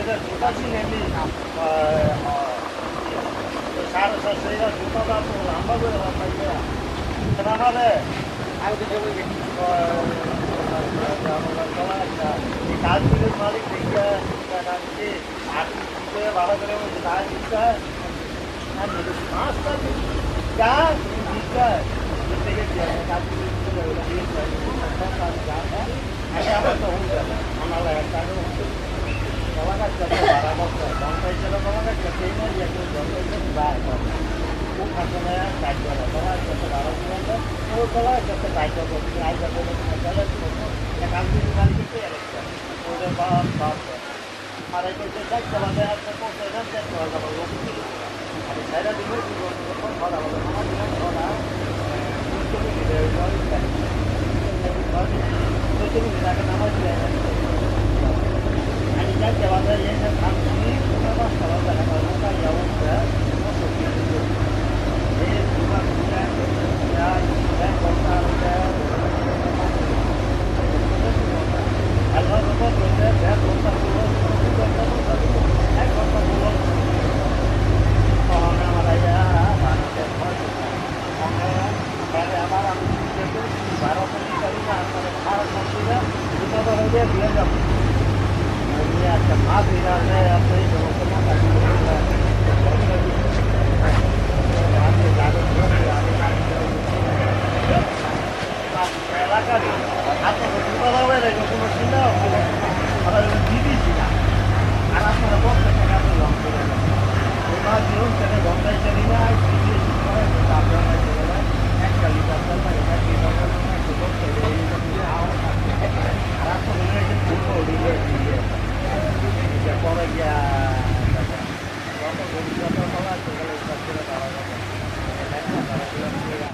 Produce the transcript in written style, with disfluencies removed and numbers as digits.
জুতা কিনে সাড়ে সাতশো জুতাটা তো লম্বা করে বানাইবে আমাদের কাজগুলির মালিক দেখে আর্থিক ভালো করে তাই দিচ্ছে মাছটা যা দিচ্ছে থেকে কাজগুলি আমার তো হচ্ছে আমার Kalangan jatuh barang motor, bangkai jalan kalangan jatuhnya dia tu bangkai tu baik. Bukan sebenarnya kacau lah, kalangan jatuh barang motor, kalangan jatuh kacau, tapi aja boleh jalan tu, yang kami tu kali kita ya, udah bahas. Hari itu saya jalan saya aku sedang saya jual sama orang tu. Hari saya di mana jual pun kalau mana jual, itu ni dia jual kan. Itu ni dia nama dia. Jadi jawab saya yang kami cuma kalau ada orang yang masuk itu, ini cuma kita dan kota ada. Kalau kita berada di kota pulau, kota pulau, orang Malaya, orang Jepang, orang dari Arab itu baru kali antara Arab Mesir kita berada di Arab. Ini ada maaf ini apa itu semua kan Por allá, vamos a